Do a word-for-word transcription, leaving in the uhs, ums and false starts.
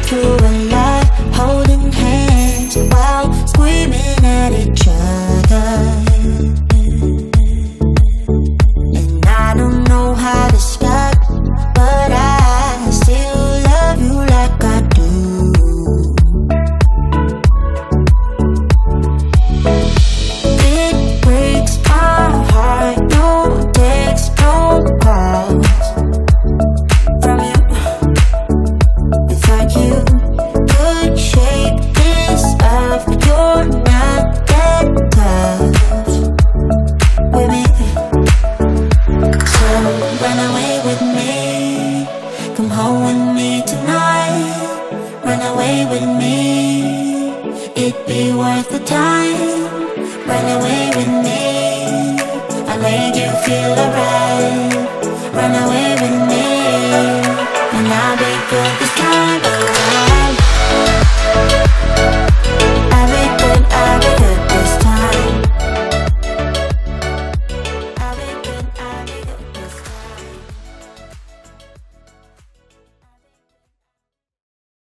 through a lot, holding hands while screaming at each other. And I don't know how to stop, but I still love you like I do. It breaks my heart, no text, no calls from you. Without you, could shake this off, but you're not that tough with me. So run away with me, come home with me tonight. Run away with me, it'd be worth the time. Run away with me, I made you feel alright.